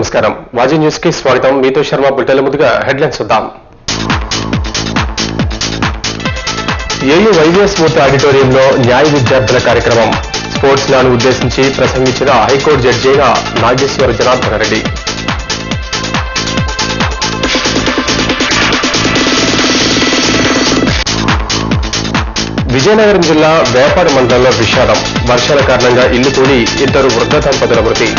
నమస్కారం. వాజీ న్యూస్ కి స్వాగతం. మీతో శర్మ. బులెటిన్ల ముందుగా హెడ్లైన్స్ చూద్దాం. ఏయూ వైవిఎస్ మూర్తి ఆడిటోరియంలో న్యాయ విద్యార్థుల కార్యక్రమం. స్పోర్ట్స్ లాను ఉద్దేశించి ప్రసంగించిన హైకోర్టు జడ్జి అయిన నాగేశ్వర జనార్దన రెడ్డి. విజయనగరం జిల్లా వేపాడు మండలంలో విషాదం. వర్షాల కారణంగా ఇల్లు కూలి ఇద్దరు వృద్ధ దంపతుల మృతి.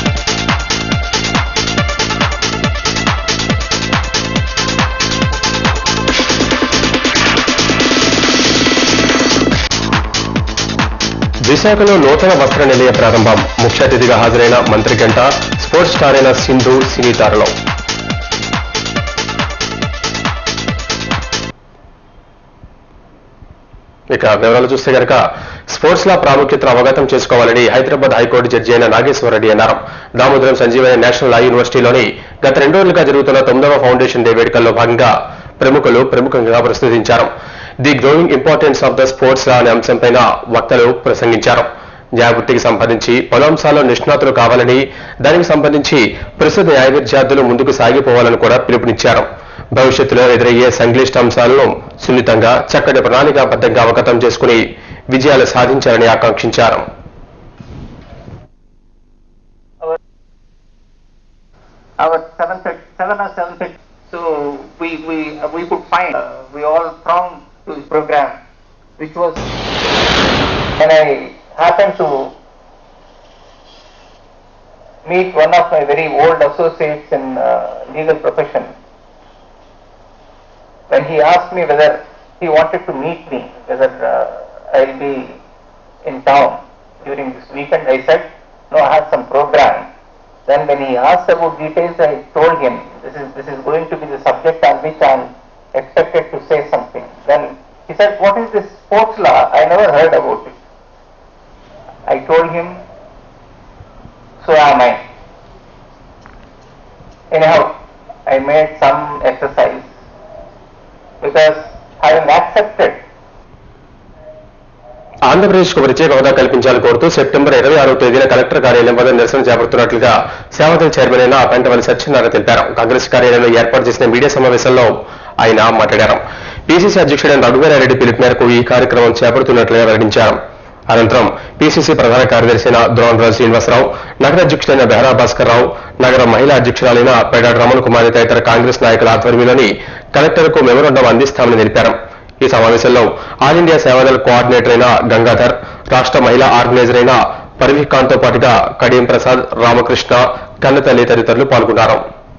విశాఖలో నూతన వస్త్ర నిలయ ప్రారంభం. ముఖ్య అతిథిగా హాజరైన మంత్రి గంట, స్పోర్ట్స్ స్టార్ అయిన సింధు సినీ తారలో. ఇక వివరాలు చూస్తే గనక స్పోర్ట్స్ లా ప్రాముఖ్యతను అవగతం చేసుకోవాలని హైదరాబాద్ హైకోర్టు జడ్జి అయిన నాగేశ్వరరెడ్డి అన్నారు. దామోదరం సంజీవయ్య నేషనల్ లా యూనివర్సిటీలోని గత 2 రోజులుగా జరుగుతున్న 9వ ఫౌండేషన్ డే వేడుకల్లో భాగంగా ప్రముఖులు ప్రముఖంగా ప్రస్తుతించారు. The growing importance of the sports law అనే అంశంపైన వక్తలు ప్రసంగించారు. న్యాయవృత్తికి సంబంధించి పలు అంశాల్లో నిష్ణాతులు కావాలని, దానికి సంబంధించి ప్రస్తుత న్యాయ విద్యార్థులు ముందుకు సాగిపోవాలని కూడా పిలుపునిచ్చారు. భవిష్యత్తులో ఎదురయ్యే సంక్లిష్ట అంశాలను సున్నితంగా, చక్కటి ప్రణాళికాబద్ధంగా అవగతం చేసుకుని విజయాలు సాధించాలని ఆకాంక్షించారు. So we could find we all from this program, which was, and I happened to meet one of my very old associates in legal profession. When he asked me whether he wanted to meet me, whether I'll be in town during this weekend, I said no, I have some program. Then when he asked about details, I told him this is going to be the subject on which I am expected to say something. Then he said, what is this sports law? I never heard about it. I told him, so am I. Anyhow, I made some exercise because having accepted ఆంధ్రప్రదేశ్కు ప్రత్యేక హోదా కల్పించాలని కోరుతూ September 26వ తేదీన collector కార్యాలయం వద్ద నిరసన చేపడుతున్నట్లుగా సేవాదళ chairman అయిన పెంటవల్లి సత్యనారాయణ తెలిపారు. కాంగ్రెస్ కార్యాలయంలో ఏర్పాటు చేసిన మీడియా సమావేశంలో ఆయన మాట్లాడారు. పీసీసీ అధ్యక్షుడైన రఘువీరారెడ్డి పిలుపు మేరకు ఈ కార్యక్రమం చేపడుతున్నట్లుగా వెల్లడించారు. అనంతరం పీసీసీ ప్రధాన కార్యదర్శి అయిన ద్రోణరాజు శ్రీనివాసరావు, నగర అధ్యక్షుడైన బెహరా భాస్కర్ రావు, నగర మహిళా అధ్యక్షురాలైన పెడాడు రమణ కుమారి తదితర కాంగ్రెస్ నాయకుల ఆధ్వర్యంలోని కలెక్టర్కు మెమోరాండం అందిస్తామని తెలిపారు. ఈ సమావేశంలో ఆల్ ఇండియా సేవాదళ కోఆర్డినేటర్ అయిన గంగాధర్, రాష్ట్ర మహిళా ఆర్గనైజర్ అయిన పర్వీఖాన్ తో పాటుగా కడియం ప్రసాద్, రామకృష్ణ, కన్నతల్లి తదితరులు పాల్గొన్నారు.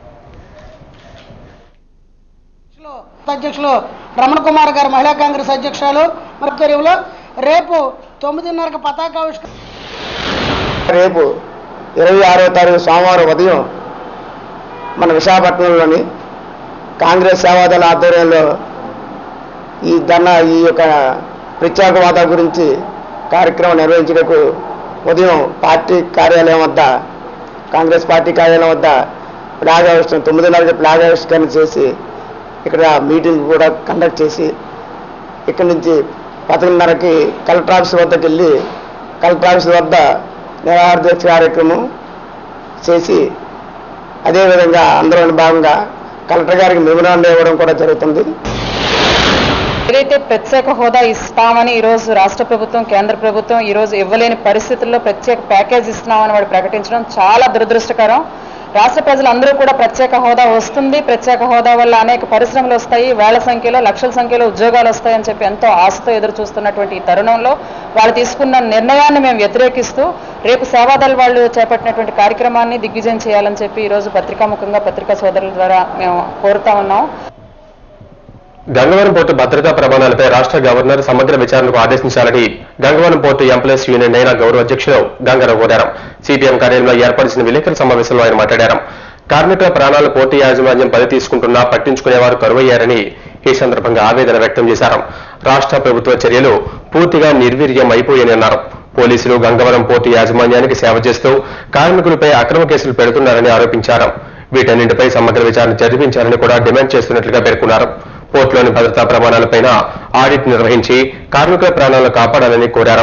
అధ్యక్షులు రమణ కుమార్ గారు, మహిళా కాంగ్రెస్ అధ్యక్షురాలు ఆధ్వర్యంలో రేపు 9:30కి పతాకావిష్కరణ. రేపు 26వ తారీఖు సోమవారం ఉదయం మన విశాఖపట్నంలోని కాంగ్రెస్ సేవాదళ ఆధ్వర్యంలో ఈ యొక్క ప్రత్యేక హోదా గురించి కార్యక్రమం నిర్వహించడానికి ఉదయం పార్టీ కార్యాలయం వద్ద, కాంగ్రెస్ పార్టీ కార్యాలయం వద్ద ఫ్లాగ్ ఆవిష్కరణ 9:30కి ఫ్లాగ్ ఆవిష్కరణ చేసి ఇక్కడ మీటింగ్ కూడా కండక్ట్ చేసి ఇక్కడి నుంచి 10:30కి కలెక్టర్ ఆఫీస్ వద్దకు వెళ్ళి కలెక్టర్ ఆఫీస్ వద్ద నిరాహార దీక్ష కార్యక్రమం చేసి అదేవిధంగా అందులో భాగంగా కలెక్టర్ గారికి మెమోరాండం ఇవ్వడం కూడా జరుగుతుంది. ఏదైతే ప్రత్యేక హోదా ఇస్తామని ఈరోజు రాష్ట్ర ప్రభుత్వం, కేంద్ర ప్రభుత్వం ఈరోజు ఇవ్వలేని పరిస్థితుల్లో ప్రత్యేక ప్యాకేజ్ ఇస్తున్నామని వాడు ప్రకటించడం చాలా దురదృష్టకరం. రాష్ట్ర ప్రజలందరూ కూడా ప్రత్యేక హోదా వస్తుంది, ప్రత్యేక హోదా వల్ల అనేక పరిశ్రమలు వస్తాయి, వేల సంఖ్యలో లక్షల సంఖ్యలో ఉద్యోగాలు వస్తాయని చెప్పి ఎంతో ఆశతో ఎదురు చూస్తున్నటువంటి ఈ తరుణంలో వాళ్ళు తీసుకున్న నిర్ణయాన్ని మేము వ్యతిరేకిస్తూ రేపు సేవాదళ వాళ్ళు చేపట్టినటువంటి కార్యక్రమాన్ని దిగ్విజయం చేయాలని చెప్పి ఈరోజు పత్రికాముఖంగా పత్రికా సోదరుల ద్వారా మేము కోరుతా ఉన్నాం. గంగవరం పోర్టు భద్రతా ప్రమాణాలపై రాష్ట్ర గవర్నర్ సమగ్ర విచారణకు ఆదేశించాలని గంగవరం పోర్టు ఎంప్లాయీస్ యూనియన్ అయిన గౌరవ అధ్యక్షులు గంగారావు కోరారు. సిపిఎం కార్యాలయంలో ఏర్పాటు చేసిన విలేకరుల సమావేశంలో ఆయన మాట్లాడారు. కార్మికుల ప్రాణాలు పోర్టు యాజమాన్యం బలి తీసుకుంటున్నా పట్టించుకునేవారు కరువయ్యారని ఈ సందర్భంగా ఆవేదన వ్యక్తం చేశారు. రాష్ట్ర ప్రభుత్వ చర్యలు పూర్తిగా నిర్వీర్యం అయిపోయాయని అన్నారు. పోలీసులు గంగవరం పోర్టు యాజమాన్యానికి సేవ చేస్తూ కార్మికులపై అక్రమ కేసులు పెడుతున్నారని ఆరోపించారు. వీటన్నింటిపై సమగ్ర విచారణ జరిపించాలని కూడా డిమాండ్ చేస్తున్నట్లుగా పేర్కొన్నారు. పోర్టులోని భద్రతా ప్రమాణాలపైన ఆడిట్ నిర్వహించి కార్మికుల ప్రాణాలను కాపాడాలని కోరారు.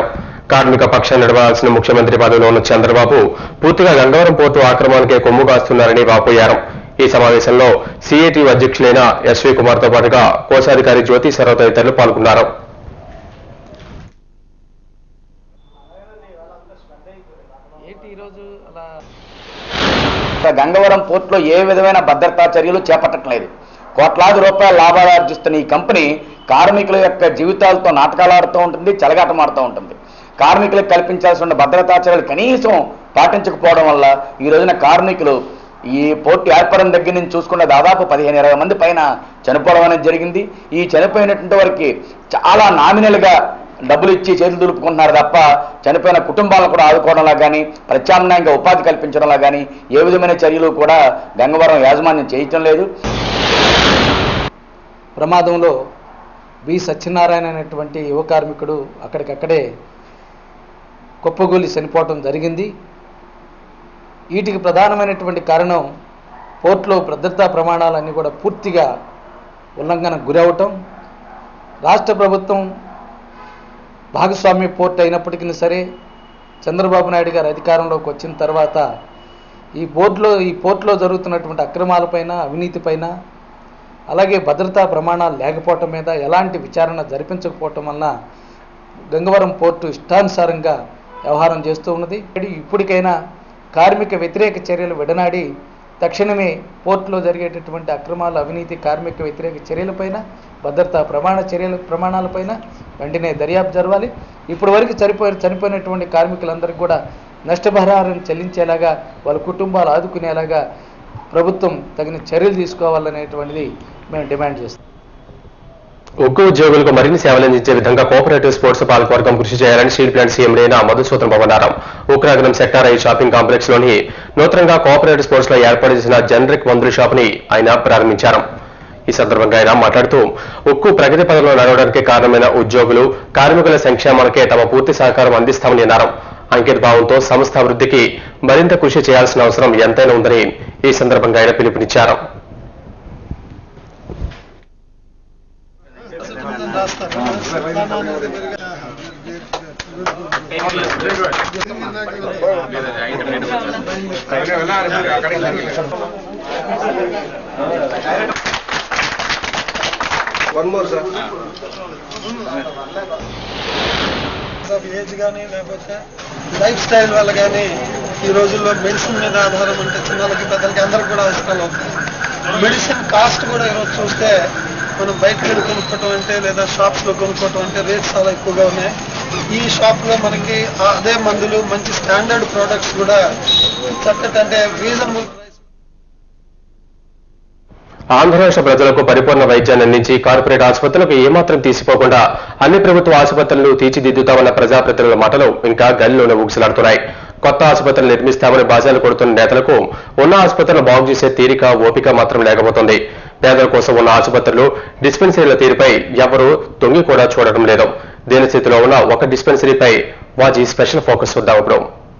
కార్మిక పక్షాన్ని నడవాల్సిన ముఖ్యమంత్రి పదవిలో ఉన్న చంద్రబాబు పూర్తిగా గంగవరం పోర్టు ఆక్రమణకే కొమ్ము కాస్తున్నారని వాపోయారు. ఈ సమావేశంలో సిఐటి అధ్యక్షులైన ఎస్వి కుమార్తో పాటుగా కోశాధికారి జ్యోతి సర్వ తదితరులు పాల్గొన్నారు. గంగవరం పోర్టులో ఏ విధమైన భద్రతా చర్యలు చేపట్టట్లేదు. కోట్లాది రూపాయల లాభాలు ఆర్జిస్తున్న ఈ కంపెనీ కార్మికుల యొక్క జీవితాలతో నాటకాలు ఆడుతూ ఉంటుంది, చెలగాటమాడుతూ ఉంటుంది. కార్మికులకు కల్పించాల్సిన భద్రతా చర్యలు కనీసం పాటించకపోవడం వల్ల ఈ రోజున కార్మికులు ఈ పోర్టు ఏర్పడడం దగ్గర నుంచి చూసుకున్న దాదాపు 15-20 మంది పైన చనిపోవడం అనేది జరిగింది. ఈ చనిపోయినటువంటి వారికి చాలా నామినల్గా డబ్బులు ఇచ్చి చేతులు దులుపుకుంటున్నారు తప్ప చనిపోయిన కుటుంబాలను కూడా ఆదుకోవడంలా కానీ ప్రత్యామ్నాయంగా ఉపాధి కల్పించడంలా కానీ ఏ విధమైన చర్యలు కూడా గంగవరం యాజమాన్యం చేయటం లేదు. ప్రమాదంలో బి సత్యనారాయణ అనేటువంటి యువ కార్మికుడు అక్కడికక్కడే కుప్పగూలి చనిపోవటం జరిగింది. వీటికి ప్రధానమైనటువంటి కారణం పోర్టులో భద్రతా ప్రమాణాలన్నీ కూడా పూర్తిగా ఉల్లంఘనకు గురవటం. రాష్ట్ర ప్రభుత్వం భాగస్వామ్య పోర్టు అయినప్పటికీ సరే చంద్రబాబు నాయుడు గారు అధికారంలోకి వచ్చిన తర్వాత ఈ పోర్టులో జరుగుతున్నటువంటి అక్రమాలపైన, అవినీతిపైన, అలాగే భద్రతా ప్రమాణాలు లేకపోవటం మీద ఎలాంటి విచారణ జరిపించకపోవటం వలన గంగవరం పోర్టు ఇష్టానుసారంగా వ్యవహారం చేస్తూ ఉన్నది. ఇప్పటికైనా కార్మిక వ్యతిరేక చర్యలు విడనాడి తక్షణమే పోర్టులో జరిగేటటువంటి అక్రమాలు, అవినీతి, కార్మిక వ్యతిరేక చర్యలపైన, భద్రతా ప్రమాణాలపైన వెంటనే దర్యాప్తు జరగాలి. ఇప్పటి వరకు చనిపోయినటువంటి కార్మికులందరికీ కూడా నష్టపరిహారం చెల్లించేలాగా, వాళ్ళ కుటుంబాలు ఆదుకునేలాగా ప్రభుత్వం తగిన చర్యలు తీసుకోవాలనేటువంటిది మేము డిమాండ్ చేస్తాం. ఉక్కు ఉద్యోగులకు మరిన్ని సేవలు అందించే విధంగా కోఆపరేటివ్ స్పోర్ట్స్ పాలకవర్గం కృషి చేయాలని steel plant CM Rena Madhusudan Babu ఉక్కు నగరం సెక్టార్ 5 షాపింగ్ కాంప్లెక్స్ లోని నూతనంగా కోఆపరేటివ్ స్పోర్ట్స్ లో ఏర్పాటు చేసిన జనరిక్ మందుల షాప్ ని ఆయన ప్రారంభించారు. ఈ సందర్భంగా ఆయన మాట్లాడుతూ ఉక్కు ప్రగతి పదంలో నడవడానికి కారణమైన ఉద్యోగులు, కార్మికుల సంక్షేమాలకే తమ పూర్తి సహకారం అందిస్తామని అన్నారు. అంకిత భావంతో సంస్థ అభివృద్ధికి మరింత కృషి చేయాల్సిన అవసరం ఎంతైనా ఉందని ఈ సందర్భంగా ఆయన పిలుపునిచ్చారు. ఏజ్ కానీ లేకపోతే లైఫ్ స్టైల్ వల్ల కానీ ఈ రోజుల్లో మెడిసిన్ మీద ఆధారం అంటే చిన్నలకి పెద్దలకి అందరికి కూడా అవసరాలు అవుతాయి. మెడిసిన్ కాస్ట్ కూడా ఈరోజు చూస్తే మనం బయటకు వెళ్ళి కొనుక్కోవటం అంటే లేదా షాప్స్ లో కొనుక్కోవటం అంటే రేట్స్ చాలా ఎక్కువగా ఉన్నాయి. ఈ షాప్ లో మనకి అదే మందులు, మంచి స్టాండర్డ్ ప్రోడక్ట్స్ కూడా చక్కటి అంటే రీజనబుల్ ప్రైస్. ఆంధ్ర రాష్ట్ర ప్రజలకు పరిపూర్ణ వైద్యాన్ని అందించి కార్పొరేట్ ఆసుపత్రులకు ఏమాత్రం తీసిపోకుండా అన్ని ప్రభుత్వ ఆసుపత్రులను తీర్చిదిద్దుతామన్న ప్రజాప్రతినిధుల మాటలు ఇంకా గాలిలోనే ఊగిసలాడుతున్నాయి. కొత్త ఆసుపత్రులు నిర్మిస్తామని బాజాలు కొడుతున్న నేతలకు ఉన్న ఆసుపత్రులు బాగు చేసే తీరిక, ఓపిక మాత్రం లేకపోతుంది. పేదల కోసం ఉన్న ఆసుపత్రులు, డిస్పెన్సరీల తీరుపై ఎవరూ తొంగి కూడా చూడటం లేదు. దీని స్థితిలో ఉన్న ఒక డిస్పెన్సరీపై వాజీ స్పెషల్ ఫోకస్ చూద్దాం ఇప్పుడు.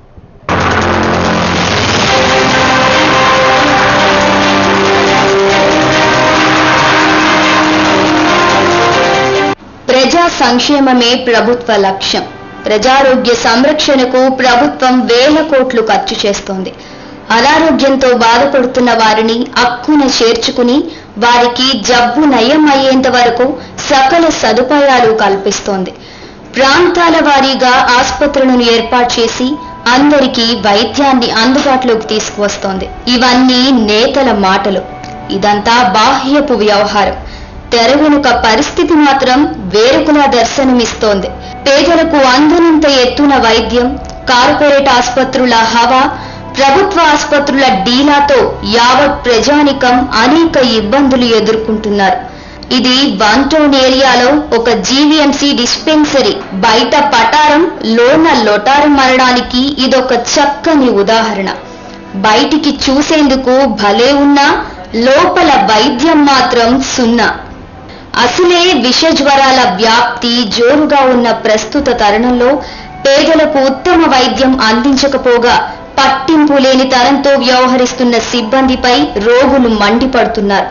ప్రజా సంక్షేమమే ప్రభుత్వ లక్ష్యం. ప్రజారోగ్య సంరక్షణకు ప్రభుత్వం వేల కోట్లు ఖర్చు చేస్తోంది. అనారోగ్యంతో బాధపడుతున్న వారిని అక్కున చేర్చుకుని వారికి జబ్బు నయం అయ్యేంత వరకు సకల సదుపాయాలు కల్పిస్తోంది. ప్రాంతాల వారీగా ఆసుపత్రులను ఏర్పాటు చేసి అందరికీ వైద్యాన్ని అందుబాటులోకి తీసుకువస్తోంది. ఇవన్నీ నేతల మాటలు. ఇదంతా బాహ్యపు వ్యవహారం. తెర వెనుక పరిస్థితి మాత్రం వేరొకలా దర్శనమిస్తోంది. పేదలకు అందనంత ఎత్తున వైద్యం, కార్పొరేట్ ఆసుపత్రుల హవా, ప్రభుత్వ ఆసుపత్రుల డీలాతో యావత్ ప్రజానికం అనేక ఇబ్బందులు ఎదుర్కొంటున్నారు. ఇది 1 టౌన్ ఏరియాలో ఒక జీవీఎంసీ డిస్పెన్సరీ. బయట పటారం, లోన లొటారం అనడానికి ఇదొక చక్కని ఉదాహరణ. బయటికి చూసేందుకు భలే ఉన్నా లోపల వైద్యం మాత్రం సున్నా. అసలే విష జ్వరాల వ్యాప్తి జోరుగా ఉన్న ప్రస్తుత తరుణంలో పేదలకు ఉత్తమ వైద్యం అందించకపోగా పట్టింపు లేని తరంతో వ్యవహరిస్తున్న సిబ్బందిపై రోగులు మండిపడుతున్నారు.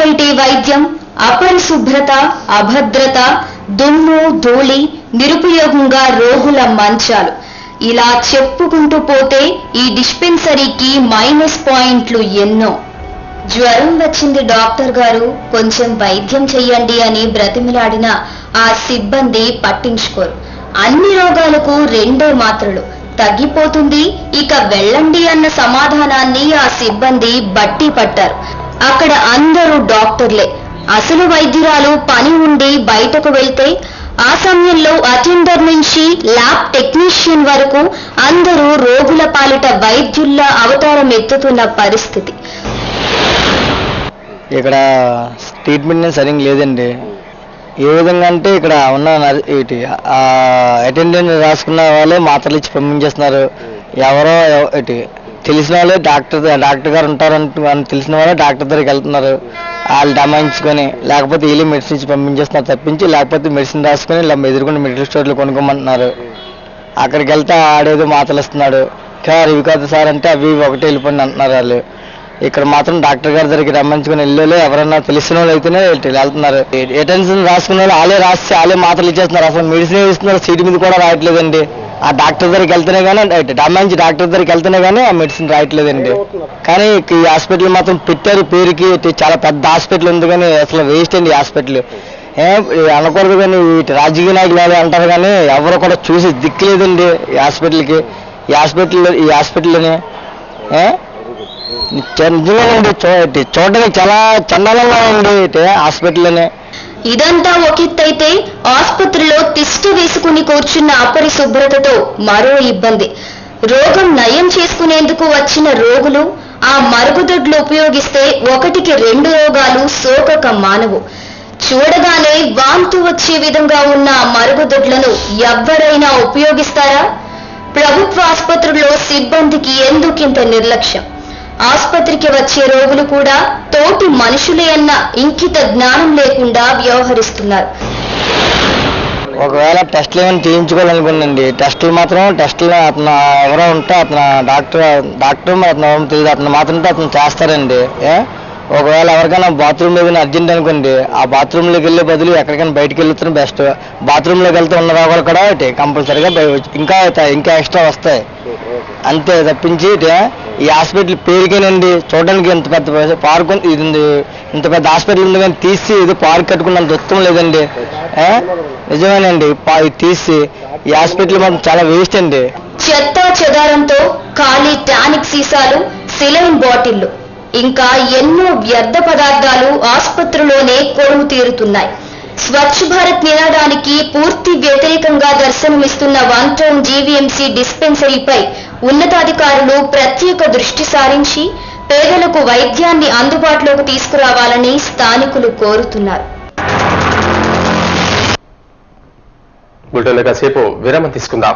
కంటే వైద్యం, అపరిశుభ్రత, అభద్రత, దుమ్ము ధూళి, నిరుపయోగంగా రోగుల మంచాలు, ఇలా చెప్పుకుంటూ పోతే ఈ డిస్పెన్సరీకి మైనస్ పాయింట్లు ఎన్నో. జ్వరం వచ్చింది డాక్టర్ గారు, కొంచెం వైద్యం చెయ్యండి అని బ్రతిమిలాడిన ఆ సిబ్బంది పట్టించుకోరు. అన్ని రోగాలకు 2 మాత్రలు, తగ్గిపోతుంది ఇక వెళ్ళండి అన్న సమాధానాన్ని ఆ సిబ్బంది బట్టి పట్టారు. అక్కడ అందరూ డాక్టర్లే. అసలు వైద్యురాలు పని ఉండి బయటకు వెళ్తే ఆ సమయంలో అటెండర్ నుంచి ల్యాబ్ టెక్నీషియన్ వరకు అందరూ రోగుల పాలిట వైద్యుల్లా అవతారం ఎత్తుతున్న పరిస్థితి. ఇక్కడ ట్రీట్మెంట్ సరిగ్గా లేదండి. ఏ విధంగా అంటే ఇక్కడ ఉన్న అటెండెంట్ రాసుకున్న వాళ్ళే మాత్రలు ఇచ్చి పంపించేస్తున్నారు. ఎవరో తెలిసిన వాళ్ళే డాక్టర్ గారు ఉంటారంటూ తెలిసిన వాళ్ళే డాక్టర్ దగ్గరికి వెళ్తున్నారు. వాళ్ళు డమాయించుకొని లేకపోతే వీళ్ళు మెడిసిన్ ఇచ్చి పంపించేస్తున్నారు తప్పించి, లేకపోతే మెడిసిన్ రాసుకొని ఇలా ఎదుర్కొంటే మెడికల్ స్టోర్లో కొనుక్కోమంటున్నారు. అక్కడికి వెళ్తే ఆడేదో మాత్రలు ఇస్తున్నాడు. సార్ ఇవి కాదు సార్ అంటే అవి ఒకటే వెళ్ళిపోయింది అంటున్నారు వాళ్ళు. ఇక్కడ మాత్రం డాక్టర్ గారి దగ్గరికి రమ్మించుకుని వెళ్ళే ఎవరన్నా తెలిసిన వాళ్ళు అయితేనే వెళ్తున్నారు. అటెన్షన్ రాసుకున్న వాళ్ళు వాళ్ళే రాసి వాళ్ళే మాత్రలు ఇచ్చేస్తున్నారు. అసలు మెడిసిన్ ఇస్తున్నారు, సీటు మీద కూడా రాయట్లేదండి. ఆ డాక్టర్ దగ్గరికి వెళ్తేనే కానీ డమ్మాంచి డాక్టర్ దగ్గరికి వెళ్తేనే కానీ ఆ మెడిసిన్ రాయట్లేదండి. కానీ ఈ హాస్పిటల్ మాత్రం పెట్టారు పేరుకి, చాలా పెద్ద హాస్పిటల్ ఉంది కానీ అసలు వేస్ట్ అండి ఈ హాస్పిటల్. అనకూడదు కానీ రాజకీయ నాయకులు అంటారు కానీ ఎవరు కూడా చూసి దిక్కులేదండి ఈ హాస్పిటల్కి. ఈ హాస్పిటల్లోనే చూడడానికి చాలా చండాలంగా ఉంది హాస్పిటల్లోనే. ఇదంతా ఒకెత్తైతే ఆసుపత్రిలో తిష్టి వేసుకుని కూర్చున్న అపరిశుభ్రతతో మరో ఇబ్బంది. రోగం నయం చేసుకునేందుకు వచ్చిన రోగులు ఆ మరుగుదొడ్లు ఉపయోగిస్తే 1కి 2 రోగాలు సోకక మానవు. చూడగానే వాంతు వచ్చే విధంగా ఉన్న మరుగుదొడ్లను ఎవ్వరైనా ఉపయోగిస్తారా? ప్రభుత్వ ఆసుపత్రుల్లో సిబ్బందికి ఎందుకింత నిర్లక్ష్యం? ఆసుపత్రికి వచ్చే రోగులు కూడా తోటి మనుషులే అన్న ఇంకిత జ్ఞానం లేకుండా వ్యవహరిస్తున్నారు. ఒకవేళ టెస్టులు ఏమైనా చేయించుకోవాలనుకుందండి, టెస్టులు అతను ఎవరో ఉంటే అతను డాక్టర్ అతను తెలియదు, అతను మాత్రం అతను చేస్తారండి. ఒకవేళ ఎవరికైనా బాత్రూమ్ ఏదైనా అర్జెంట్ అనుకోండి, ఆ బాత్రూంలోకి వెళ్ళే బదులు ఎక్కడికైనా బయటకు వెళ్తే బెస్ట్. బాత్రూంలోకి వెళ్తే ఉన్న రోగాలు కూడా కంపల్సరీగా ఇంకా ఎక్స్ట్రా వస్తాయి. అంతే తప్పించి ఈ హాస్పిటల్ పేరుకేనండి. చూడడానికి ఇంత పెద్ద పార్క్ ఇది, ఇంత పెద్ద హాస్పిటల్ ఉంది కానీ తీసి ఏదో పార్క్ కట్టుకున్నంత ఉత్తమం లేదండి. నిజమేనండి, తీసి ఈ హాస్పిటల్ మాత్రం చాలా వేస్ట్ అండి. చెత్త చెదారంతో ఖాళీ టానిక్ సీసాలు, సిలైన్ బాటిళ్లు, ఇంకా ఎన్నో వ్యర్థ పదార్థాలు ఆసుపత్రిలోనే కొలువు తీరుతున్నాయి. స్వచ్ఛ భారత్ నినాదానికి పూర్తి వ్యతిరేకంగా దర్శనమిస్తున్న 1 టౌన్ జీవీఎంసీ డిస్పెన్సరీపై ఉన్నతాధికారులు ప్రత్యేక దృష్టి సారించి పేదలకు వైద్యాన్ని అందుబాటులోకి తీసుకురావాలని స్థానికులు కోరుతున్నారు. బులెటిన్లో కాసేపు విరామం తీసుకుందాం.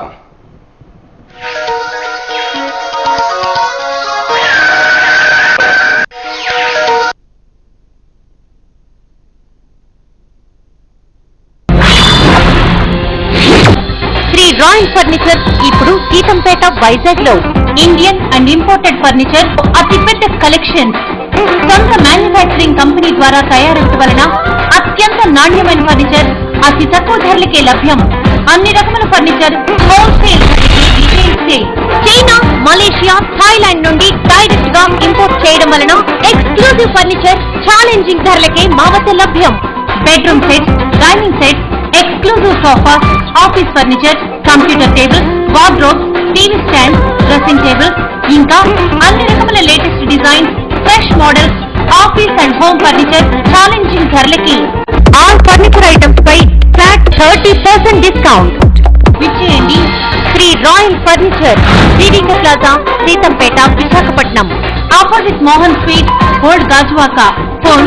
రాయల్ ఫర్నిచర్ ఇప్పుడు సీతంపేట వైజాగ్ లో ఇండియన్ అండ్ ఇంపోర్టెడ్ ఫర్నిచర్ అతిపెద్ద కలెక్షన్. సొంత మ్యానుఫ్యాక్చరింగ్ కంపెనీ ద్వారా తయారీత వలన అత్యంత నాణ్యమైన ఫర్నిచర్ అతి తక్కువ ధరలకే లభ్యం. అన్ని రకముల furniture wholesale, retail sale. China, Malaysia, Thailand నుండి డైరెక్ట్ గా ఇంపోర్ట్ చేయడం వలన ఎక్స్క్లూజివ్ ఫర్నిచర్ ఛాలెంజింగ్ ధరలకే మా వద్ద లభ్యం. Bedroom set, dining set, exclusive sofa, office furniture, computer tables, wardrobes, TV stand, dressing tables, ఇంకా అన్ని రకముల latest designs, fresh models, office and home furniture challenging ధరలకి. ఆల్ ఫర్నిచర్ ఐటమ్స్ పై ఫ్లాట్ 30% డిస్కౌంట్. విచ్చేయండి Sri royal furniture, Srivika plaza, Seethampeta, Visakhapatnam. Opposite Mohan sweet, old Gajuwaka. Phone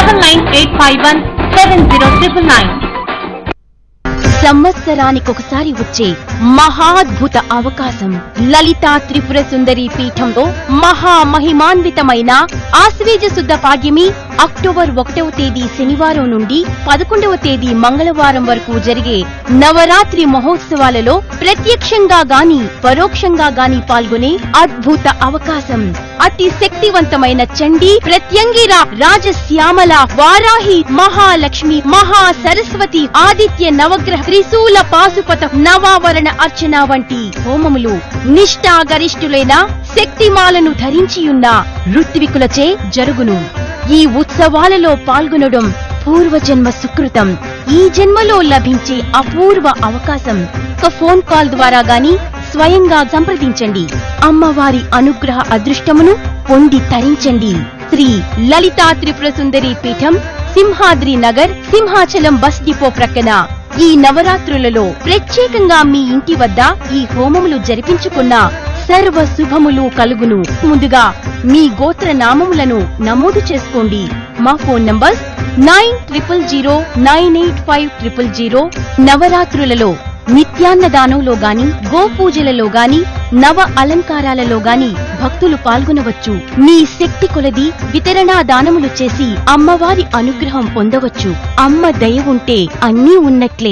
9985170999. సంవత్సరానికొకసారి వచ్చే మహాద్భుత అవకాశం. లలితా త్రిపుర సుందరి పీఠంలో మహామహిమాన్వితమైన ఆశ్వీజ శుద్ధ పాడ్యమి అక్టోబర్ 1వ తేదీ శనివారం నుండి 11వ తేదీ మంగళవారం వరకు జరిగే నవరాత్రి మహోత్సవాలలో ప్రత్యక్షంగా గాని పరోక్షంగా గాని పాల్గొనే అద్భుత అవకాశం. అతి శక్తివంతమైన చండీ, ప్రత్యంగిర, రాజశ్యామల, వారాహి, మహాలక్ష్మి, మహా సరస్వతి, ఆదిత్య నవగ్రహ, త్రిశూల పాశుపత, నవావరణ అర్చన వంటి హోమములు నిష్ఠాగరిష్ఠులైన శక్తిమాలను ధరించియున్న ఋత్వికులచే జరుగును. ఈ ఉత్సవాలలో పాల్గొనడం పూర్వజన్మ సుకృతం. ఈ జన్మలో లభించే అపూర్వ అవకాశం. ఒక ఫోన్ కాల్ ద్వారా గాని స్వయంగా సంప్రదించండి. అమ్మవారి అనుగ్రహ అదృష్టమును పొంది తరించండి. శ్రీ లలితా త్రిపుర సుందరి పీఠం, సింహాద్రి నగర్, సింహాచలం బస్ డిపో ప్రక్కన. ఈ నవరాత్రులలో ప్రత్యేకంగా మీ ఇంటి వద్ద ఈ హోమములు జరిపించుకున్న సర్వ శుభములు కలుగును. ముందుగా మీ గోత్ర నామములను నమోదు చేసుకోండి. మా ఫోన్ నంబర్ 90098500. నవరాత్రులలో నిత్యాన్నదానంలో గాని, గోపూజలలో గాని, నవ అలంకారాలలో గాని భక్తులు పాల్గొనవచ్చు. మీ శక్తి కొలది వితరణా దానములు చేసి అమ్మవారి అనుగ్రహం పొందవచ్చు. అమ్మ దయ ఉంటే అన్నీ ఉన్నట్లే.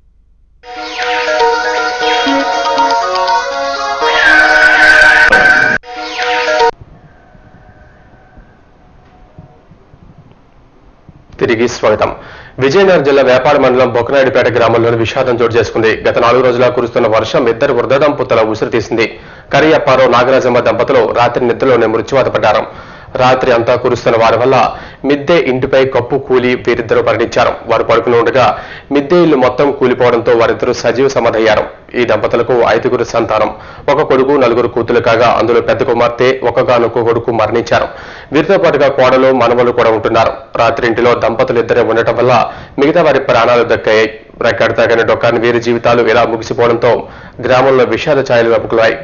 తిరిగి స్వాగతం. విజయనగరం జిల్లా వ్యాపార మండలం బొక్కనాయుడుపేట గ్రామంలోని విషాదం చోటు చేసుకుంది. గత 4 రోజులా కురుస్తున్న వర్షం 2 వృద్ధ దంపతుల ఉసిరి తీసింది. కరియప్పారావు, నాగరాజమ్మ దంపతులు రాత్రి నిద్రలోనే మృత్యువాత పడ్డారు. రాత్రి అంతా కురుస్తున్న వారి వల్ల మిద్దె ఇంటిపై కప్పు కూలి వీరిద్దరూ మరణించారు. వారు పడుకుని ఉండగా మిద్దె ఇల్లు మొత్తం కూలిపోవడంతో వారిద్దరూ సజీవ సమాధయ్యారు. ఈ దంపతులకు 5గురు సంతానం. ఒక కొడుకు, 4 కూతులు కాగా అందులో పెద్ద కుమార్తె, ఒకగానొక కొడుకు మరణించారు. వీరితో పాటుగా కోడలు, మనవలు కూడా ఉంటున్నారు. రాత్రి ఇంటిలో దంపతులు ఇద్దరే ఉండటం వల్ల మిగతా వారి ప్రాణాలు దక్కాయి. రెక్కడతాగని డొక్కాని వీరి జీవితాలు ఇలా ముగిసిపోవడంతో గ్రామంలో విషాద ఛాయలు వెపుకులాయి.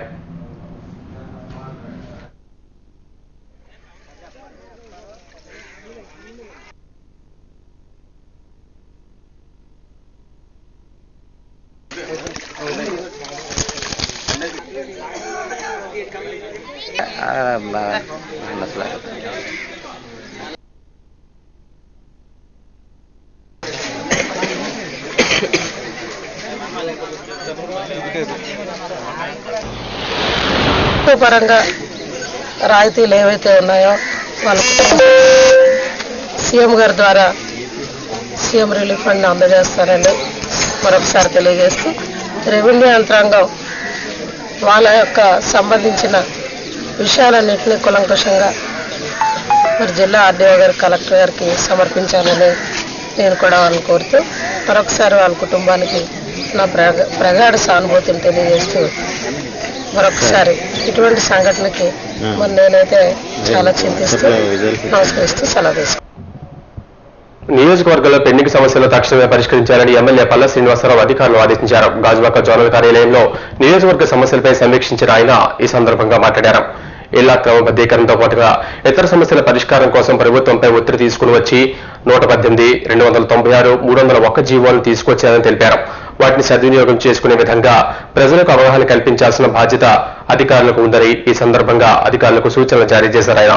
పరంగా రాయితీలు ఏవైతే ఉన్నాయో వాళ్ళకు సీఎం గారి ద్వారా సీఎం రిలీఫ్ ఫండ్ అందజేస్తారని మరొకసారి తెలియజేస్తూ, రెవెన్యూ యంత్రాంగం వాళ్ళ యొక్క సంబంధించిన విషయాలన్నింటినీ కులంకుశంగా మరి జిల్లా ఆర్డీఓ గారు, కలెక్టర్ గారికి సమర్పించాలని నేను కూడా వాళ్ళని కోరుతూ మరొకసారి వాళ్ళ కుటుంబానికి నా ప్రగాఢ సానుభూతిని తెలియజేస్తూ మరొకసారి ఇటువంటి సంఘటనకి మరి నేనైతే చాలా చింతిస్తూ నమస్కరిస్తూ సెలవు తీసుకుంటాను. నియోజకవర్గంలో పెండింగ్ సమస్యలు తక్షణమే పరిష్కరించాలని ఎమ్మెల్యే పల్ల శ్రీనివాసరావు అధికారులు ఆదేశించారు. గాజువాక జోనల్ కార్యాలయంలో నియోజకవర్గ సమస్యలపై సమీక్షించిన ఆయన ఈ సందర్భంగా మాట్లాడారు. ఇళ్ల క్రమబద్దీకరణతో పాటుగా ఇతర సమస్యల పరిష్కారం కోసం ప్రభుత్వంపై ఒత్తిడి తీసుకుని వచ్చి 118, 296, 301 జీవోలను తీసుకొచ్చారని తెలిపారు. వాటిని సద్వినియోగం చేసుకునే విధంగా ప్రజలకు అవగాహన కల్పించాల్సిన బాధ్యత అధికారులకు ఉందని ఈ సందర్భంగా అధికారులకు సూచనలు జారీ చేశారు ఆయన.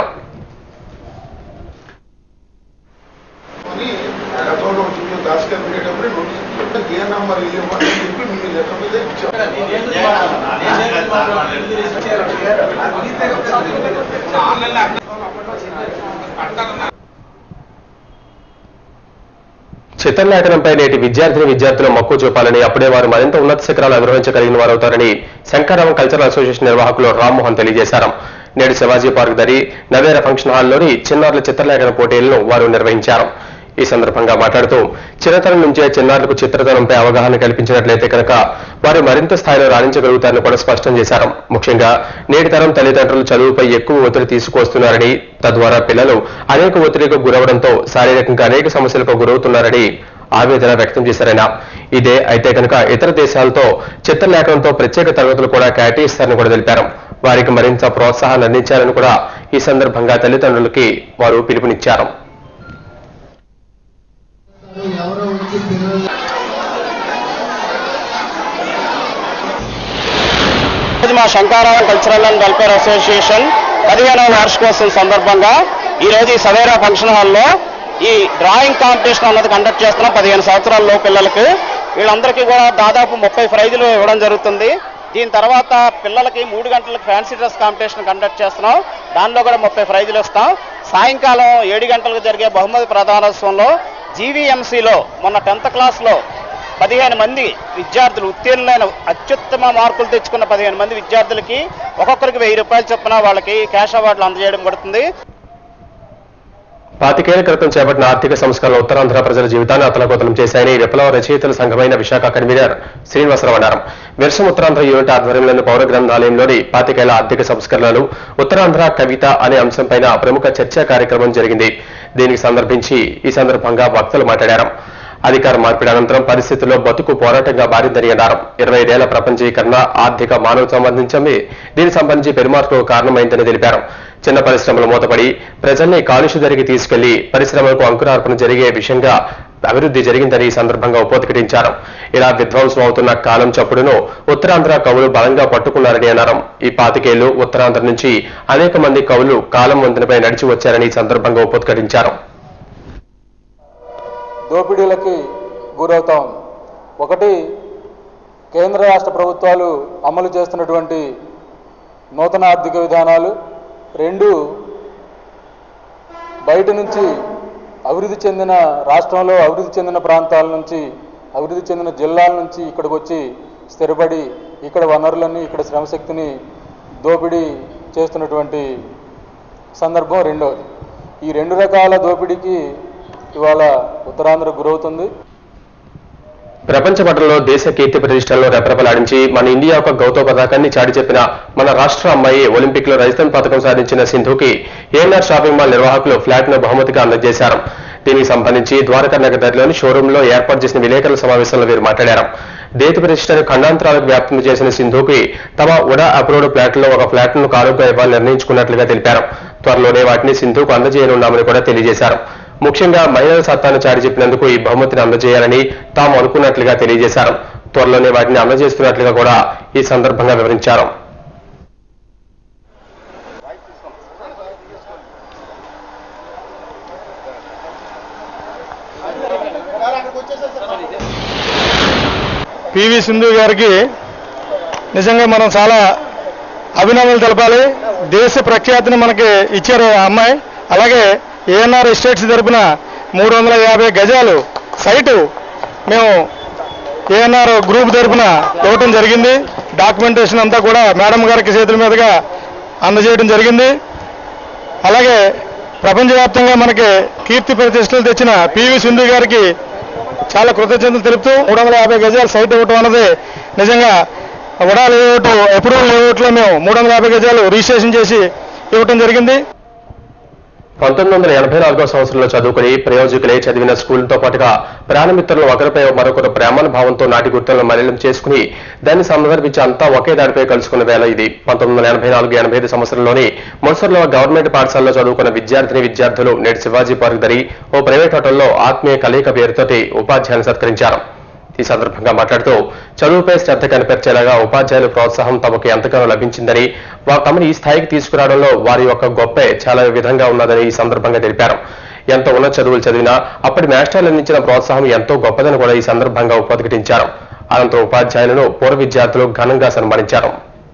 చిత్రలేఖనంపై నేటి విద్యార్థులు మక్కువ చూపాలని, అప్పుడే వారు మరింత ఉన్నత శిఖరాలు అధిరోహించగలిగిన వారవుతారని శంకరరావు కల్చరల్ అసోసియేషన్ నిర్వాహకులు రామ్మోహన్ తెలియజేశారు. నేడు శివాజీ పార్క్ దరి నవేర ఫంక్షన్ హాల్లోని చిన్నారుల చిత్రలేఖన పోటీలను వారు నిర్వహించారు. ఈ సందర్భంగా మాట్లాడుతూ, చిన్నతనం నుంచే చిన్నారులకు చిత్రతనంపై అవగాహన కల్పించినట్లయితే కనుక వారు మరింత స్థాయిలో రాణించగలుగుతారని కూడా స్పష్టం చేశారు. ముఖ్యంగా నేటి తరం తల్లిదండ్రులు చదువుపై ఎక్కువ ఒత్తిడి తీసుకొస్తున్నారని, తద్వారా పిల్లలు అనేక ఒత్తిడికి గురవడంతో శారీరకంగా అనేక సమస్యలకు గురవుతున్నారని ఆవేదన వ్యక్తం చేశారాయన. ఇదే అయితే కనుక ఇతర దేశాలతో చిత్రలేఖనంతో ప్రత్యేక తరగతులు కూడా కేటాయిస్తారని కూడా తెలిపారు. వారికి మరింత ప్రోత్సాహాన్ని అందించాలని కూడా ఈ సందర్భంగా తల్లిదండ్రులకి వారు పిలుపునిచ్చారు. మా Shankara Rao cultural and welfare association 15వ వార్షికోత్సవం సందర్భంగా ఈరోజు ఈ సవేరా ఫంక్షన్ హాల్లో ఈ డ్రాయింగ్ కాంపిటీషన్ అన్నది కండక్ట్ చేస్తున్నాం 15 సంవత్సరాల్లో పిల్లలకి. వీళ్ళందరికీ కూడా దాదాపు 30 ప్రైజులు ఇవ్వడం జరుగుతుంది. దీని తర్వాత పిల్లలకి 3 గంటలకు ఫ్యాన్సీ డ్రెస్ కాంపిటీషన్ కండక్ట్ చేస్తున్నాం. దానిలో కూడా 30 ప్రైజులు ఇస్తాం. సాయంకాలం 7 గంటలకు జరిగే బహుమతి ప్రదానోత్సవంలో జీవీఎంసీలో మొన్న 10th క్లాస్లో 15 మంది విద్యార్థులు ఉత్తీర్ణులైన అత్యుత్తమ మార్కులు తెచ్చుకున్న 15 మంది విద్యార్థులకి ఒక్కొక్కరికి 1000 రూపాయలు చొప్పున వాళ్ళకి క్యాష్ అవార్డులు అందజేయడం పడుతుంది. 25 ఏళ్ల క్రితం చేపట్టిన ఆర్థిక సంస్కరణలు ఉత్తరాంధ్ర ప్రజల జీవితాన్ని అతలకుతలం చేశాయని విప్లవ రచయితల సంఘమైన విశాఖ కన్వీనర్ శ్రీనివాసరావు అన్నారు. విర్సం ఉత్తరాంధ్ర యూనిట్ ఆధ్వర్యంలోని పౌర గ్రంథాలయంలోని 25 ఏళ్ల ఆర్థిక సంస్కరణలు ఉత్తరాంధ్ర కవిత అనే అంశంపైన ప్రముఖ చర్చా కార్యక్రమం జరిగింది. దీనికి సందర్భించి ఈ సందర్భంగా వక్తలు మాట్లాడారు. అధికార మార్పిడి అనంతరం పరిస్థితుల్లో బతుకు పోరాటంగా మారిందని అన్నారు. 25 ఏళ్ల ప్రపంచీకరణ ఆర్థిక మానవ సంబంధించింది. దీనికి సంబంధించి పెరుమార్పుకు కారణమైందని తెలిపారు. చిన్న పరిశ్రమలు మూతపడి ప్రజల్ని కాలుష్య ధరికి తీసుకెళ్లి పరిశ్రమలకు అంకురార్పణ జరిగే విషయంగా అభివృద్ధి జరిగిందని ఈ సందర్భంగా ఉపోద్ఘటించారు. ఇలా విధ్వంసం అవుతున్న కాలం చప్పుడును ఉత్తరాంధ్ర కవులు బలంగా పట్టుకున్నారని అన్నారు. ఈ 25 ఏళ్లు ఉత్తరాంధ్ర నుంచి అనేక మంది కవులు కాలం వంతెనపై నడిచి వచ్చారని ఈ సందర్భంగా ఉపోద్ఘటించారు. దోపిడీలకి గురవుతాం. ఒకటి, కేంద్ర రాష్ట్ర ప్రభుత్వాలు అమలు చేస్తున్నటువంటి నూతన ఆర్థిక విధానాలు. 2, బయట నుంచి అభివృద్ధి చెందిన రాష్ట్రంలో అభివృద్ధి చెందిన ప్రాంతాల నుంచి అభివృద్ధి చెందిన జిల్లాల నుంచి ఇక్కడికి వచ్చి స్థిరపడి ఇక్కడ వనరులన్నీ ఇక్కడ శ్రమశక్తిని దోపిడీ చేస్తున్నటువంటి సందర్భం రెండవది. ఈ 2 రకాల దోపిడీకి ఇవాళ ఉత్తరాంధ్ర గురవుతుంది. ప్రపంచ పటంలో దేశ కీర్తి ప్రతిష్టలను రెపరెపలాడించి మన ఇండియా యొక్క గౌరవ పతాకాన్ని చాటి చెప్పిన మన రాష్ట్ర అమ్మాయి ఒలింపిక్ లో రజతం పథకం సాధించిన సింధుకి ఏఎన్ఆర్ షాపింగ్ మాల్ నిర్వాహకులు ఫ్లాట్ ను బహుమతిగా అందజేశారు. దీనికి సంబంధించి ద్వారకా నగర్లోని షోరూమ్ లో ఏర్పాటు చేసిన విలేకరుల సమావేశంలో వీరు మాట్లాడారు. దేశ ప్రతిష్టను ఖండాంతరాలకు వ్యాప్తం చేసిన సింధుకి తమ ఉడా అప్రోడ్ ఫ్లాట్ లో ఒక ఫ్లాట్ ను కానుకగా ఇవ్వాలని నిర్ణయించుకున్నట్లుగా తెలిపారు. త్వరలోనే వాటిని సింధుకు అందజేయనున్నామని కూడా తెలియజేశారు. ముఖ్యంగా మహిళల సత్తాను చాటి చెప్పినందుకు ఈ బహుమతిని అందజేయాలని తాము అనుకున్నట్లుగా తెలియజేశారు. త్వరలోనే వాటిని అందజేస్తున్నట్లుగా కూడా ఈ సందర్భంగా వివరించారు. పివి సింధు గారికి నిజంగా మనం చాలా అభినందనలు తెలపాలి. దేశ ప్రఖ్యాతిని మనకి ఇచ్చారు ఆ అమ్మాయి. అలాగే ఏఎన్ఆర్ ఎస్టేట్స్ తరపున 350 గజాలు సైటు మేము ఏఎన్ఆర్ గ్రూప్ తరపున ఇవ్వటం జరిగింది. డాక్యుమెంటేషన్ అంతా కూడా మేడం గారికి చేతుల మీదుగా అందజేయడం జరిగింది. అలాగే ప్రపంచవ్యాప్తంగా మనకి కీర్తి ప్రతిష్టలు తెచ్చిన పివి సింధు గారికి చాలా కృతజ్ఞతలు తెలుపుతూ 350 గజాలు సైట్ ఇవ్వటం అన్నది నిజంగా వడా లేఅవుట్ అప్రూవల్ లేఅవుట్లో మేము 350 గజాలు రిజిస్ట్రేషన్ చేసి ఇవ్వటం జరిగింది. 1984వ సంవత్సరంలో చదువుకుని ప్రయోజకులే చదివిన స్కూల్తో పాటుగా ప్రాణమిత్రులు ఒకరిపై మరొకరు ప్రేమానుభావంతో నాటి గుర్తులను మలినం చేసుకుని దాన్ని సందర్భించి అంతా ఒకే దాడిపై కలుసుకున్న వేళ ఇది. 1984-85 సంవత్సరంలోని మున్సర్లో గవర్నమెంట్ పాఠశాలలో చదువుకున్న విద్యార్థులు నేటి శివాజీ పార్క్ దరి ఓ ప్రైవేట్ హోటల్లో ఆత్మీయ కలయిక పేరుతోటి ఉపాధ్యాయులను సత్కరించారు. ఈ సందర్భంగా మాట్లాడుతూ చదువుపై శ్రద్ధ కనిపించేలాగా ఉపాధ్యాయుల ప్రోత్సాహం తమకు ఎంతగానో లభించిందని తమను ఈ స్థాయికి తీసుకురావడంలో వారి యొక్క గొప్పే చాలా విధంగా ఉన్నదని ఈ సందర్భంగా తెలిపారు. ఎంతో ఉన్నత చదువులు చదివినా అప్పటి మాస్టర్లు అందించిన ప్రోత్సాహం ఎంతో గొప్పదని కూడా ఈ సందర్భంగా ఉద్ఘాటించారు. అనంతరం ఉపాధ్యాయులను పూర్వ విద్యార్థులు ఘనంగా సన్మానించారు.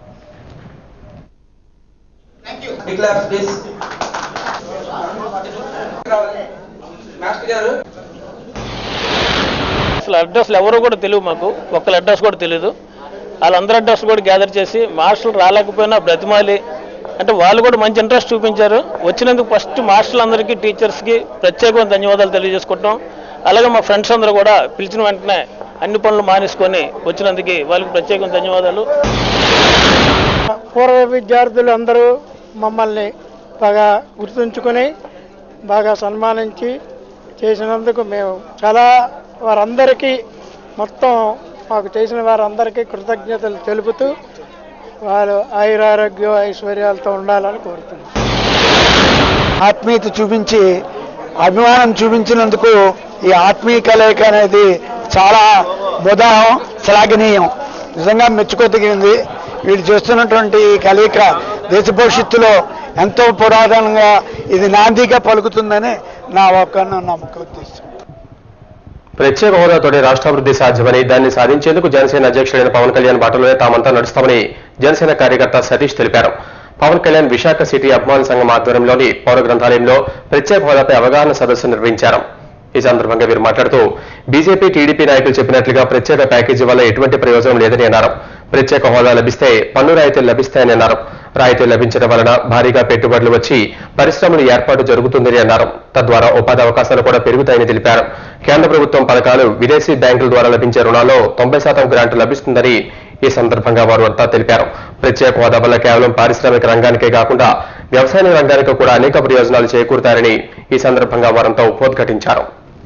అసలు అడ్రస్లు ఎవరో కూడా తెలియదు. మాకు ఒక్కళ్ళ అడ్రస్ కూడా తెలియదు. వాళ్ళందరి అడ్రస్ కూడా గ్యాదర్ చేసి మాస్టర్లు రాలేకపోయినా బ్రతిమాలి అంటే వాళ్ళు కూడా మంచి ఇంట్రెస్ట్ చూపించారు. వచ్చినందుకు ఫస్ట్ మాస్టర్లందరికీ టీచర్స్కి ప్రత్యేకమైన ధన్యవాదాలు తెలియజేసుకుంటాం. అలాగే మా ఫ్రెండ్స్ అందరూ కూడా పిలిచిన వెంటనే అన్ని పనులు మానేసుకొని వచ్చినందుకు వాళ్ళకి ప్రత్యేకమైన ధన్యవాదాలు. పూర్వ విద్యార్థులు అందరూ మమ్మల్ని బాగా గుర్తుంచుకొని బాగా సన్మానించి చేసినందుకు మేము చాలా వారందరికీ మొత్తం మాకు చేసిన వారందరికీ కృతజ్ఞతలు తెలుపుతూ వారు ఆయురారోగ్యం ఐశ్వర్యాలతో ఉండాలని కోరుతున్నాం. ఆత్మీయత చూపించి అభిమానం చూపించినందుకు ఈ ఆత్మీయ కలయిక అనేది చాలా ఉదాహరణ శ్లాఘనీయం. నిజంగా మెచ్చుకోదగింది. వీళ్ళు చేస్తున్నటువంటి కలయిక దేశ భవిష్యత్తులో ఎంతో పురాతనంగా ఇది నాందిగా పలుకుతుందని నా ఒక్క నమ్మకం ఉద్దేశం. ప్రత్యేక హోదాతోటి రాష్ట్రాభివృద్ధి సాధ్యమని, దాన్ని సాధించేందుకు జనసేన అధ్యక్షుడైన పవన్ కళ్యాణ్ బాటలోనే తామంతా నడుస్తామని జనసేన కార్యకర్త సతీష్ తెలిపారు. పవన్ కళ్యాణ్ విశాఖ సిటీ అభిమాన సంఘం ఆధ్వర్యంలోని పౌర గ్రంథాలయంలో ప్రత్యేక హోదాపై అవగాహన సదస్సు నిర్వహించారు. ఈ సందర్భంగా వీరు మాట్లాడుతూ బీజేపీ, టీడీపీ నాయకులు చెప్పినట్లుగా ప్రత్యేక ప్యాకేజీ వల్ల ఎటువంటి ప్రయోజనం లేదని అన్నారు. ప్రత్యేక హోదా లభిస్తే పన్ను రాయితీలు లభిస్తాయని అన్నారు. రాయితీలు లభించడం వలన భారీగా పెట్టుబడులు వచ్చి పరిశ్రమల ఏర్పాటు జరుగుతుందని అన్నారు. తద్వారా ఉపాధి అవకాశాలు కూడా పెరుగుతాయని తెలిపారు. కేంద్ర ప్రభుత్వం పథకాలు, విదేశీ బ్యాంకుల ద్వారా లభించే రుణాల్లో 90% గ్రాంట్ లభిస్తుందని ఈ సందర్భంగా వారు అంతా తెలిపారు. ప్రత్యేక హోదా వల్ల కేవలం పారిశ్రామిక రంగానికే కాకుండా వ్యవసాయ రంగానికి కూడా అనేక ప్రయోజనాలు చేకూరుతారని ఈ సందర్భంగా వారంతా ఉపోద్ఘాటించారు.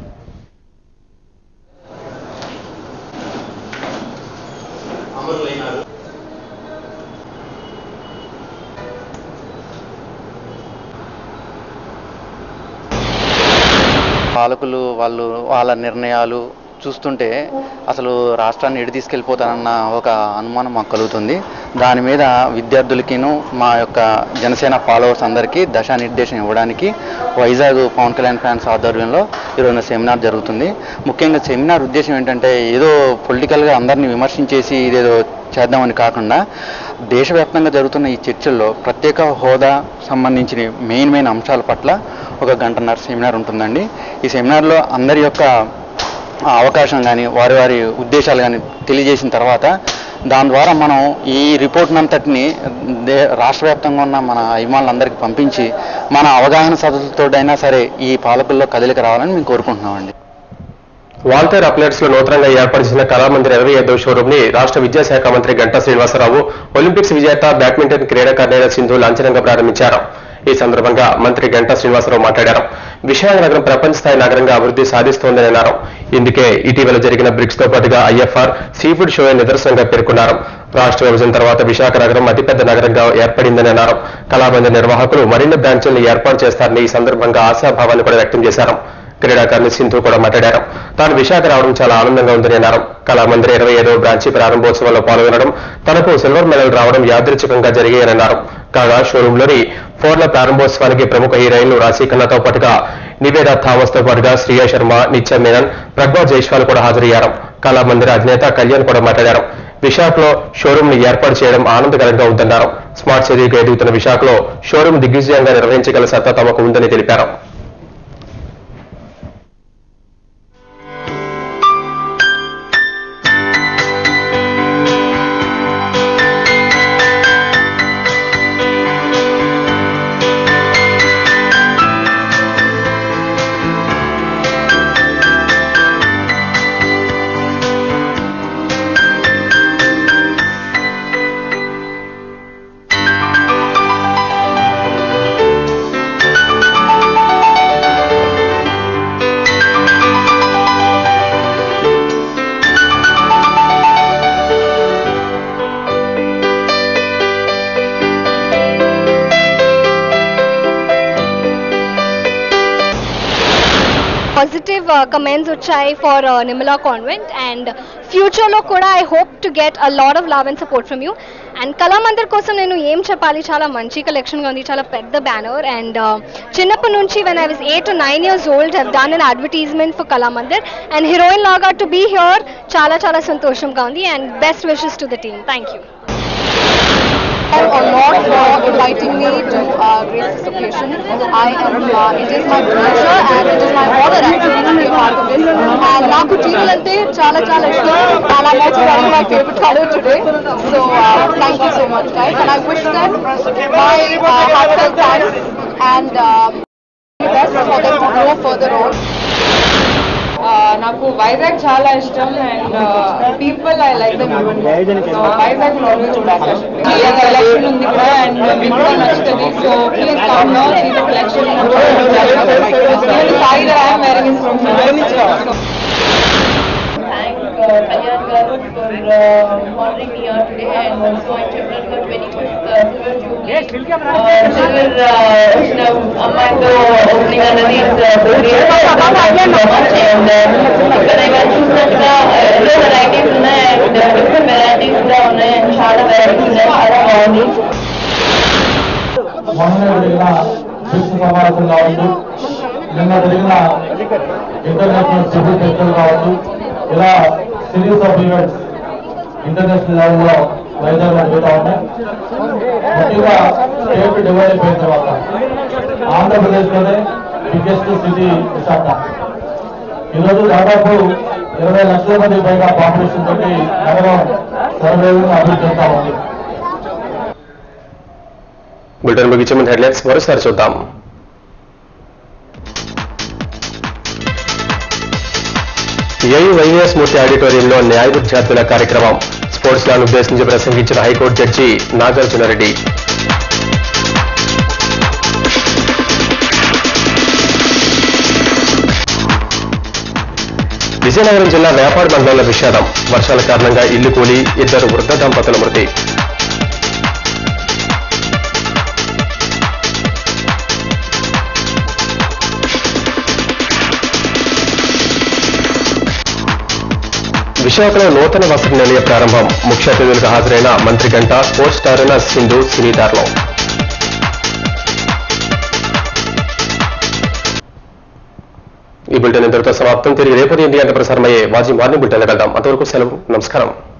పాలకులు వాళ్ళ నిర్ణయాలు చూస్తుంటే అసలు రాష్ట్రాన్ని ఎడి తీసుకెళ్ళిపోతానన్న ఒక అనుమానం మాకు కలుగుతుంది. దాని మీద విద్యార్థులకిను మా యొక్క జనసేన ఫాలోవర్స్ అందరికీ దిశానిర్దేశం ఇవ్వడానికి వైజాగ్ పవన్ కళ్యాణ్ ఫ్యాన్స్ ఆధ్వర్యంలో ఈరోజు సెమినార్ జరుగుతుంది. ముఖ్యంగా సెమినార్ ఉద్దేశం ఏంటంటే ఏదో పొలిటికల్గా అందరినీ విమర్శించేసి ఇదేదో చేద్దామని కాకుండా దేశవ్యాప్తంగా జరుగుతున్న ఈ చర్చల్లో ప్రత్యేక హోదా సంబంధించిన మెయిన్ అంశాల పట్ల ఒక గంటన్నర సెమినార్ ఉంటుందండి. ఈ సెమినార్లో అందరి యొక్క అవకాశం కానీ వారి ఉద్దేశాలు కానీ తెలియజేసిన తర్వాత దాని ద్వారా మనం ఈ రిపోర్ట్నంతటిని రాష్ట్ర వ్యాప్తంగా ఉన్న మన అభిమానులందరికీ పంపించి మన అవగాహన సదస్సులతోటైనా సరే ఈ పాలకుల్లో కదలిక రావాలని మేము కోరుకుంటున్నామండి. వాల్తేర్ అప్లెట్స్ లో నూతనంగా ఏర్పాటు చేసిన కళామందిర్ 25వ షోరూమ్ ని రాష్ట్ర విద్యాశాఖ మంత్రి గంటా శ్రీనివాసరావు, ఒలింపిక్స్ విజేత బ్యాడ్మింటన్ క్రీడాకారిణి సింధు లాంఛనంగా ప్రారంభించారు. ఈ సందర్భంగా మంత్రి గంటా శ్రీనివాసరావు మాట్లాడారు. విశాఖ నగరం ప్రపంచ స్థాయి నగరంగా అభివృద్ధి సాధిస్తోందని అన్నారు. ఇందుకే ఇటీవల జరిగిన బ్రిక్స్ తో పాటుగా ఐఎఫ్ఆర్ సీఫుడ్ షో నిదర్శనంగా పేర్కొన్నారు. రాష్ట్ర విభజన తర్వాత విశాఖ నగరం అతిపెద్ద నగరంగా ఏర్పడిందని అన్నారు. కళామందిర్ నిర్వాహకులు మరిన్ని బ్రాంచులను ఏర్పాటు చేస్తారని ఈ సందర్భంగా ఆశాభావాన్ని కూడా వ్యక్తం చేశారు. క్రీడాకారిణి సింధు కూడా మాట్లాడారు. తాను విశాఖ రావడం చాలా ఆనందంగా ఉందని అన్నారు. కళామందిర్ 25వ బ్రాంచి ప్రారంభోత్సవంలో పాల్గొనడం, తనకు సిల్వర్ మెడల్ రావడం యాదృచ్ఛికంగా జరిగాయన్నారు. కాగా షోరూంలోని ఫోర్ల ప్రారంభోత్సవానికి ప్రముఖ హీరోయిన్లు రాశీ ఖన్నాతో పాటుగా నివేదా థామస్ తో పాటుగా శ్రియా శర్మ, నిత్య మేనన్, ప్రజ్ఞా జైస్వాల్ కూడా హాజరయ్యారు. కళామందిర్ అధినేత కళ్యాణ్ కూడా మాట్లాడారు. విశాఖలో షోరూమ్ ని ఏర్పాటు చేయడం ఆనందకరంగా ఉందన్నారు. స్మార్ట్ సిటీగా ఎదుగుతున్న విశాఖలో షోరూమ్ దిగ్విజయంగా నిర్వహించగల సత్తా తమకు ఉందని తెలిపారు. positive comments వచ్చాయి for Nimala Convent and future లో కూడా I hope to get a lot of love and support from you and Kalamandir కోసం నేను ఏం చెప్పాలి, చాలా మంచి కలెక్షన్ గా ఉంది, చాలా పెద్ద బ్యానర్ and చిన్నప్పటి నుంచి when I was 8 or 9 years old have done an advertisement for Kalamandir and heroine laga to be here చాలా సంతోషంగా ఉంది and best wishes to the team. Thank you. A lot for inviting me to grace this occasion. It is my pleasure and it is my honor actually to be a part of this. And నాకు జీవులంటే చాలా ఇష్టం. And I'm also wearing my favorite color today. So thank you so much, guys. And I wish them my heartfelt thanks and the best for them to grow further on. నాకు వైజాగ్ చాలా ఇష్టం and people I like them so Vizag collection ఉంది ఇక్కడ and మీకు కూడా నచ్చుతుంది so please come now see the collection సాయి that I am wearing is from Kalyan garu for honoring me here today and also my Chhattisgarh 25th Silver Jubilee. Silver Ammato opening another is very ఇక్కడ ఇవాళ చూసినట్టుగా ఎన్నో varieties ఉన్నాయి and different varieties కూడా ఉన్నాయి and చాలా varieties ఉన్నాయి, చాలా బాగుంది. శిక్షణ సమావేశం కావచ్చు, నిన్న జరిగిన ఇంటర్నేషనల్ సివిల్ ఫెస్టివల్ కావచ్చు, ఇలా సిరీస్ ఆఫ్ ఈవెంట్స్ ఇంటర్నేషనల్ లెవెల్లో వైజాగ్లో జరుగుతూ ఉన్నాయి. ముఖ్యంగా స్టేట్ డివైడ్ అయిపోయిన తర్వాత ఆంధ్రప్రదేశ్లోనే బిగ్గెస్ట్ సిటీ విశాఖ. ఈరోజు దాదాపు 20 లక్షల మంది పైగా పాపులేషన్ తోటి నగరం సర్వేగా అభివృద్ధి చేస్తా ఉంది. బులెటిన్ ముగించే ముందు హెడ్లైన్స్ మరోసారి చూద్దాం. ఏయువైవిఎస్ మూర్తి ఆడిటోరియంలో న్యాయ విద్యార్థుల కార్యక్రమం. స్పోర్ట్స్ లాను ఉద్దేశించి ప్రసంగించిన హైకోర్టు జడ్జి నాగార్జునరెడ్డి. విజయనగరం జిల్లా వేపాడు మండలంలో విషాదం. వర్షాల కారణంగా ఇల్లు కూలి 2 వృద్ధ దంపతుల మృతి. విశాఖలో నూతన వసతి నిలయ ప్రారంభం. ముఖ్య అతిథులకు హాజరైన మంత్రి గంట, స్పోర్ట్స్ స్టార్ సింధు సినీదార్లో. ఈ బులెటిన్ ఇంతటితో సమాప్తం. తిరిగి రేపు 8 గంటల ప్రసారమయ్యే వాజీ మార్నింగ్ బులెటిన్ కలుద్దాం. అంతవరకు సెలవు. నమస్కారం.